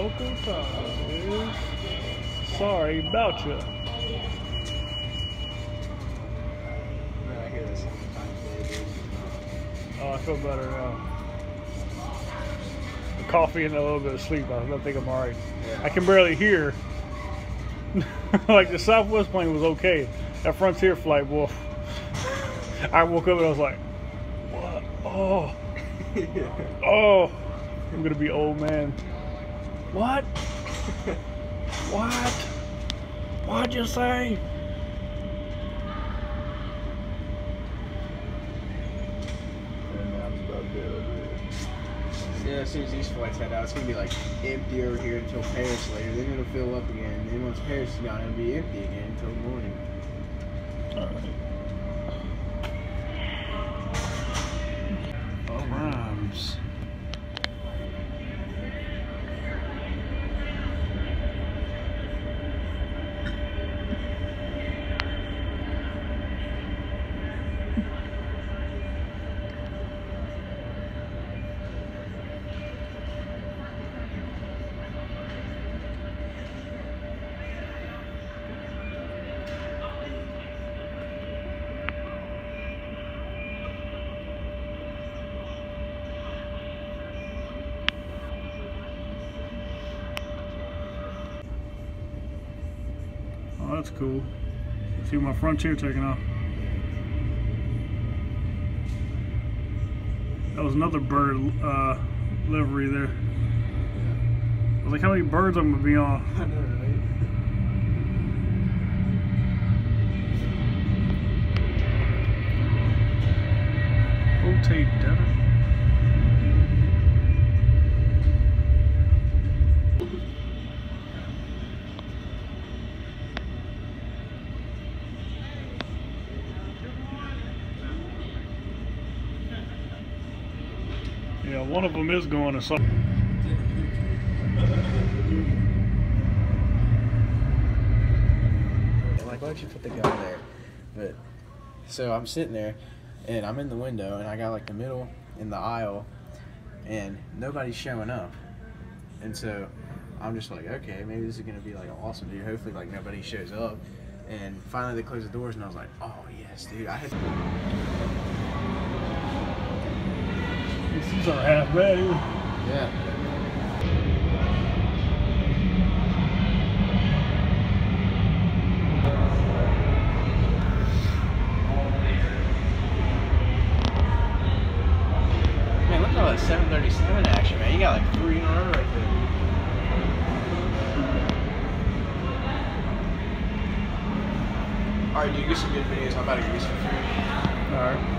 local time is sorry about you. Man, I hear this all the time today, dude. Oh, I feel better now. The coffee and a little bit of sleep, I think I'm alright. Yeah. I can barely hear. Like the Southwest plane was okay. That Frontier flight, boy. I woke up and I was like, what? Oh. Oh. I'm gonna be old man. What? What? What'd you say? Yeah, as soon as these flights head out, it's gonna be like empty over here until Paris later. Then it'll fill up again. Then once Paris is gone, it'll be empty again until the morning. All right. Rhymes. Oh, that's cool. See my Frontier taking off. That was another bird livery there. I was like, how many birds I'm gonna be on? I know, right? Rotate, Devin. Yeah, one of them is going to something. Like, why don't you put the gun there? But so I'm sitting there, and I'm in the window, and I got like the middle in the aisle, and nobody's showing up. And so I'm just like, okay, maybe this is gonna be like awesome, dude. Hopefully, like nobody shows up. And finally, they closed the doors, and I was like, oh yes, dude. I had. These are half bad either. Yeah. Man, look at all that 737 action, man. You got like 3 in a row right there. Alright, dude, get some good videos. I'm about to get some food. Alright.